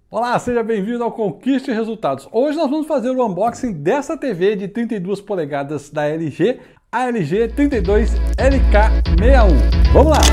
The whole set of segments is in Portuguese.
Olá, seja bem-vindo ao Conquiste Resultados. Hoje nós vamos fazer o unboxing dessa TV de 32 polegadas da LG, a LG 32LK61. Vamos lá!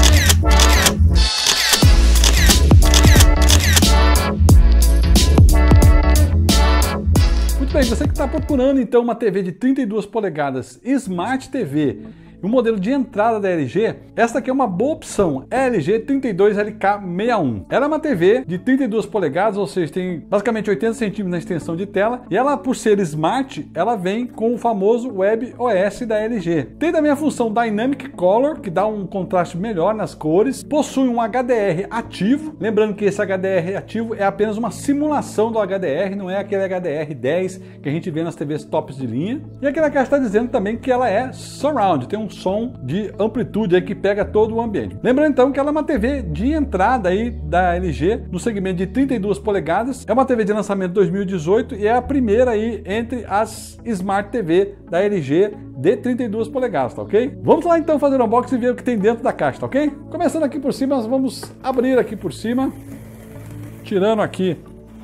Muito bem, você que está procurando então uma TV de 32 polegadas Smart TV, o modelo de entrada da LG, esta aqui é uma boa opção, LG 32LK61. Ela é uma TV de 32 polegadas, ou seja, tem basicamente 80 centímetros na extensão de tela, e ela, por ser Smart, ela vem com o famoso WebOS da LG. Tem também a função Dynamic Color, que dá um contraste melhor nas cores, possui um HDR ativo, lembrando que esse HDR ativo é apenas uma simulação do HDR, não é aquele HDR 10 que a gente vê nas TVs tops de linha, e aqui na caixa está dizendo também que ela é Surround, tem um som de amplitude aí que pega todo o ambiente. Lembrando então que ela é uma TV de entrada aí da LG no segmento de 32 polegadas, é uma TV de lançamento 2018 e é a primeira aí entre as Smart TV da LG de 32 polegadas, tá ok? Vamos lá então fazer o unboxing e ver o que tem dentro da caixa, tá ok? Começando aqui por cima, nós vamos abrir aqui por cima, tirando aqui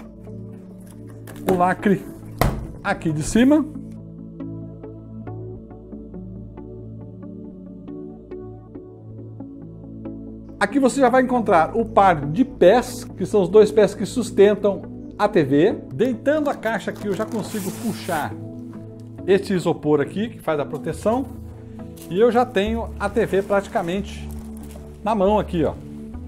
o lacre aqui de cima. Aqui você já vai encontrar o par de pés, que são os dois pés que sustentam a TV. Deitando a caixa aqui eu já consigo puxar este isopor aqui, que faz a proteção. E eu já tenho a TV praticamente na mão aqui, ó.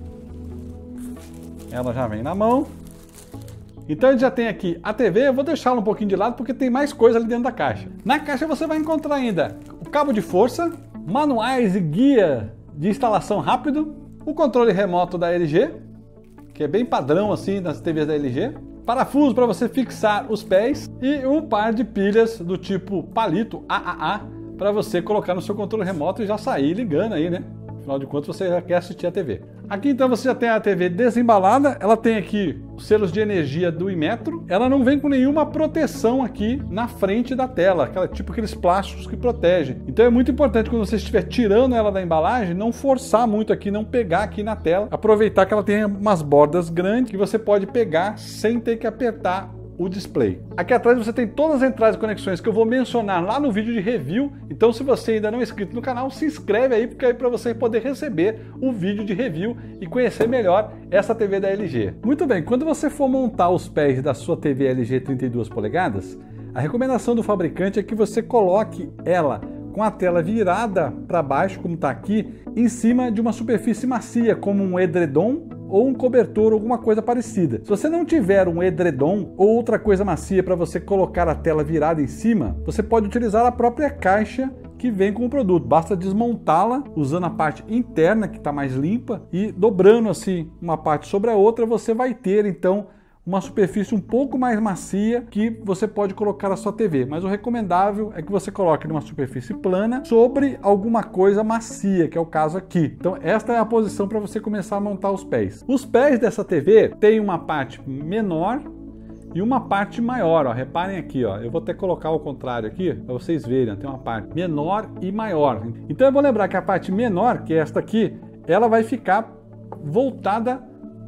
Ela já vem na mão. Então a gente já tem aqui a TV, eu vou deixá-la um pouquinho de lado porque tem mais coisa ali dentro da caixa. Na caixa você vai encontrar ainda o cabo de força, manuais e guia de instalação rápido, o controle remoto da LG, que é bem padrão assim nas TVs da LG, parafuso para você fixar os pés e um par de pilhas do tipo palito AAA para você colocar no seu controle remoto e já sair ligando aí, né? Afinal de contas você já quer assistir a TV. Aqui então você já tem a TV desembalada, ela tem aqui os selos de energia do Inmetro, ela não vem com nenhuma proteção aqui na frente da tela, tipo aqueles plásticos que protegem. Então é muito importante quando você estiver tirando ela da embalagem, não forçar muito aqui, não pegar aqui na tela, aproveitar que ela tem umas bordas grandes que você pode pegar sem ter que apertar o display. Aqui atrás você tem todas as entradas e conexões que eu vou mencionar lá no vídeo de review, então se você ainda não é inscrito no canal, se inscreve aí, porque aí para você poder receber o vídeo de review e conhecer melhor essa TV da LG. Muito bem, quando você for montar os pés da sua TV LG 32 polegadas, a recomendação do fabricante é que você coloque ela com a tela virada para baixo, como está aqui, em cima de uma superfície macia, como um edredom ou um cobertor, alguma coisa parecida. Se você não tiver um edredom ou outra coisa macia para você colocar a tela virada em cima, você pode utilizar a própria caixa que vem com o produto. Basta desmontá-la usando a parte interna, que está mais limpa, e dobrando assim uma parte sobre a outra, você vai ter então uma superfície um pouco mais macia que você pode colocar a sua TV, mas o recomendável é que você coloque numa superfície plana sobre alguma coisa macia, que é o caso aqui. Então esta é a posição para você começar a montar os pés. Os pés dessa TV tem uma parte menor e uma parte maior, ó. Reparem aqui, ó. Eu vou até colocar ao contrário aqui para vocês verem, ó. Tem uma parte menor e maior. Então eu vou lembrar que a parte menor, que é esta aqui, ela vai ficar voltada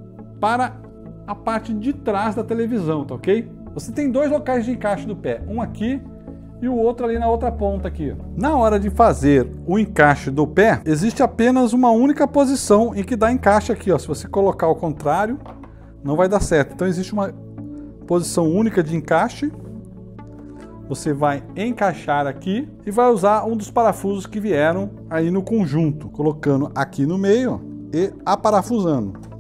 para a parte de trás da televisão, tá ok? Você tem dois locais de encaixe do pé, um aqui e o outro ali na outra ponta aqui. Na hora de fazer o encaixe do pé, existe apenas uma única posição em que dá encaixe aqui, ó. Se você colocar ao contrário, não vai dar certo. Então existe uma posição única de encaixe. Você vai encaixar aqui e vai usar um dos parafusos que vieram aí no conjunto, colocando aqui no meio e aparafusando.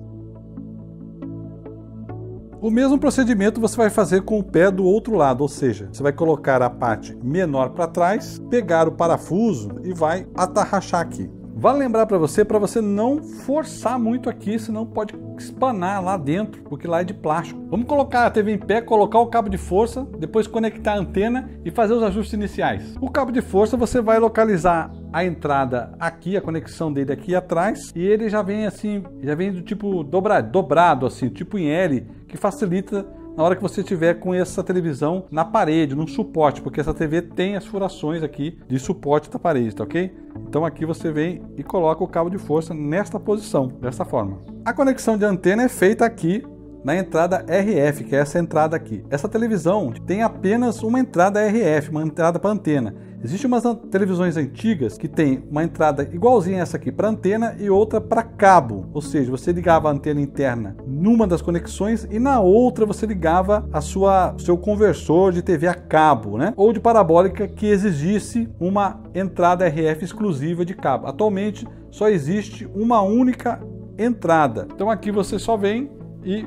O mesmo procedimento você vai fazer com o pé do outro lado, ou seja, você vai colocar a parte menor para trás, pegar o parafuso e vai atarrachar aqui. Vale lembrar para você não forçar muito aqui, senão pode espanar lá dentro, porque lá é de plástico. Vamos colocar a TV em pé, colocar o cabo de força, depois conectar a antena e fazer os ajustes iniciais. O cabo de força você vai localizar a entrada aqui, a conexão dele aqui atrás, e ele já vem assim, já vem do tipo dobrado assim, tipo em L, que facilita na hora que você tiver com essa televisão na parede, num suporte, porque essa TV tem as furações aqui de suporte da parede, tá ok? Então aqui você vem e coloca o cabo de força nesta posição, dessa forma. A conexão de antena é feita aqui na entrada RF, que é essa entrada aqui. Essa televisão tem apenas uma entrada RF, uma entrada para antena. Existem umas televisões antigas que tem uma entrada igualzinha a essa aqui para antena e outra para cabo. Ou seja, você ligava a antena interna numa das conexões e na outra você ligava seu conversor de TV a cabo, né? Ou de parabólica que exigisse uma entrada RF exclusiva de cabo. Atualmente só existe uma única entrada. Então aqui você só vem e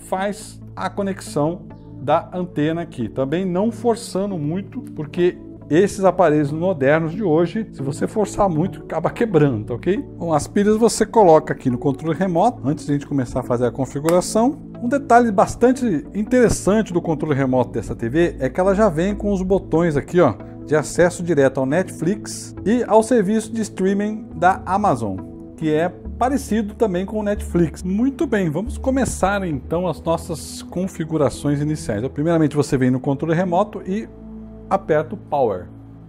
faz a conexão da antena aqui. Também não forçando muito, porque esses aparelhos modernos de hoje, se você forçar muito, acaba quebrando, tá ok? Bom, as pilhas você coloca aqui no controle remoto, antes de a gente começar a fazer a configuração. Um detalhe bastante interessante do controle remoto dessa TV é que ela já vem com os botões aqui, ó, de acesso direto ao Netflix e ao serviço de streaming da Amazon, que é parecido também com o Netflix. Muito bem, vamos começar então as nossas configurações iniciais. Então, primeiramente você vem no controle remoto e aperta o Power.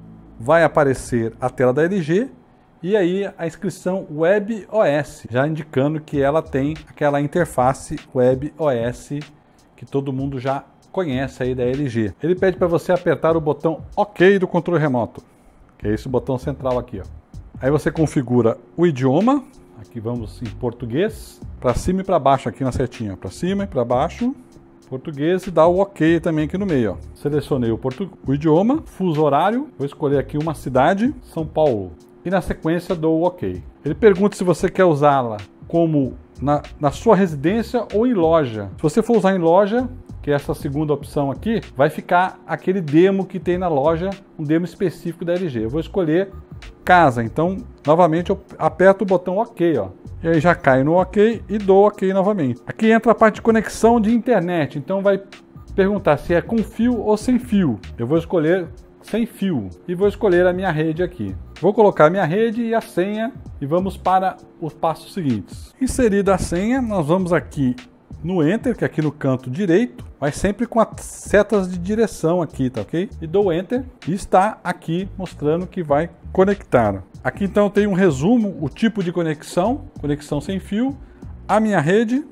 Vai aparecer a tela da LG e aí a inscrição WebOS, já indicando que ela tem aquela interface WebOS que todo mundo já conhece aí da LG. Ele pede para você apertar o botão OK do controle remoto, que é esse botão central aqui, ó. Aí você configura o idioma, aqui vamos em português, para cima e para baixo aqui na setinha, para cima e para baixo, português, e dá o OK também aqui no meio, ó. Selecionei o idioma, fuso horário, vou escolher aqui uma cidade, São Paulo, e na sequência dou o OK. Ele pergunta se você quer usá-la como na sua residência ou em loja. Se você for usar em loja, que é essa segunda opção aqui, vai ficar aquele demo que tem na loja, um demo específico da LG. Eu vou escolher casa, então novamente eu aperto o botão OK, ó. E aí já cai no OK e dou OK novamente. Aqui entra a parte de conexão de internet, então vai perguntar se é com fio ou sem fio. Eu vou escolher sem fio e vou escolher a minha rede aqui. Vou colocar a minha rede e a senha e vamos para os passos seguintes. Inserida a senha, nós vamos aqui no Enter, que é aqui no canto direito, mas sempre com as setas de direção aqui, tá ok? E dou Enter e está aqui mostrando que vai conectar. Aqui então tem um resumo, o tipo de conexão, conexão sem fio, a minha rede,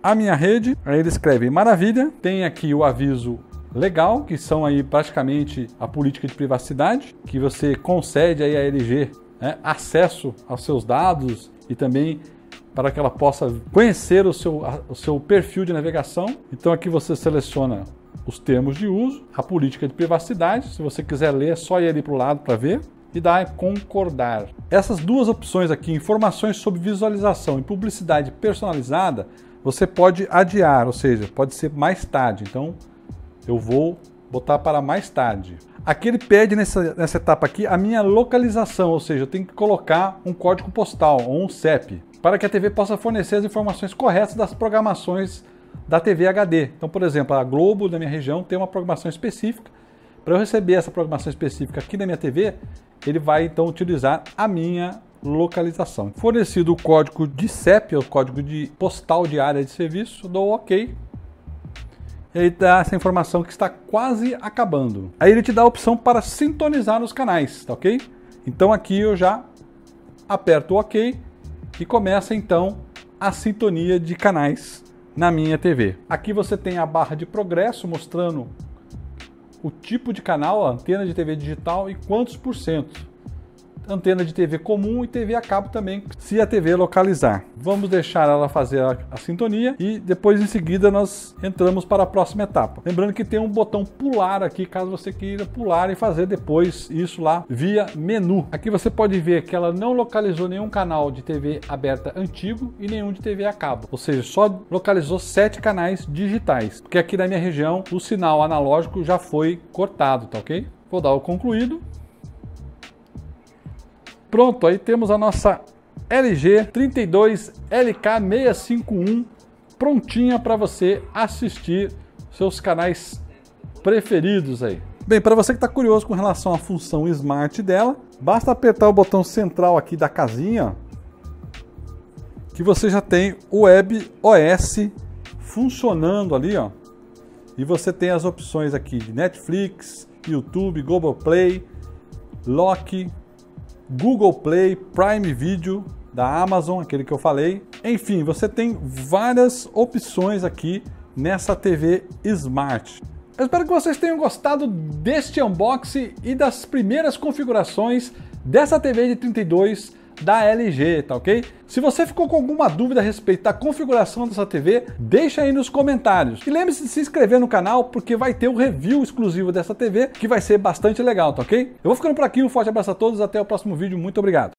aí ele escreve maravilha, tem aqui o aviso legal, que são aí praticamente a política de privacidade, que você concede aí à LG, né, acesso aos seus dados e também para que ela possa conhecer o seu perfil de navegação. Então aqui você seleciona os termos de uso, a política de privacidade, se você quiser ler é só ir ali para o lado para ver, e dá concordar. Essas duas opções aqui, informações sobre visualização e publicidade personalizada, você pode adiar, ou seja, pode ser mais tarde. Então eu vou botar para mais tarde. Aqui ele pede nessa etapa aqui a minha localização, ou seja, eu tenho que colocar um código postal ou um CEP, para que a TV possa fornecer as informações corretas das programações da TV HD. Então, por exemplo, a Globo da minha região tem uma programação específica. Para eu receber essa programação específica aqui na minha TV, ele vai então utilizar a minha localização. Fornecido o código de CEP, o código de postal de área de serviço, dou OK. E aí dá essa informação que está quase acabando. Aí ele te dá a opção para sintonizar os canais, tá ok? Então aqui eu já aperto o OK e começa então a sintonia de canais na minha TV. Aqui você tem a barra de progresso mostrando o tipo de canal, a antena de TV digital e quantos por cento. Antena de TV comum e TV a cabo também, se a TV localizar. Vamos deixar ela fazer a sintonia e depois em seguida nós entramos para a próxima etapa. Lembrando que tem um botão pular aqui, caso você queira pular e fazer depois isso lá via menu. Aqui você pode ver que ela não localizou nenhum canal de TV aberta antigo e nenhum de TV a cabo. Ou seja, só localizou 7 canais digitais, porque aqui na minha região o sinal analógico já foi cortado, tá ok? Vou dar o concluído. Pronto, aí temos a nossa LG 32LK651 prontinha para você assistir seus canais preferidos aí. Bem, para você que está curioso com relação à função Smart dela, basta apertar o botão central aqui da casinha, que você já tem o WebOS funcionando ali, ó. E você tem as opções aqui de Netflix, YouTube, Globoplay, Loki, Google Play, Prime Video da Amazon, aquele que eu falei. Enfim, você tem várias opções aqui nessa TV Smart. Eu espero que vocês tenham gostado deste unboxing e das primeiras configurações dessa TV de 32 da LG, tá ok? Se você ficou com alguma dúvida a respeito da configuração dessa TV, deixa aí nos comentários. E lembre-se de se inscrever no canal, porque vai ter um review exclusivo dessa TV, que vai ser bastante legal, tá ok? Eu vou ficando por aqui, um forte abraço a todos, até o próximo vídeo, muito obrigado!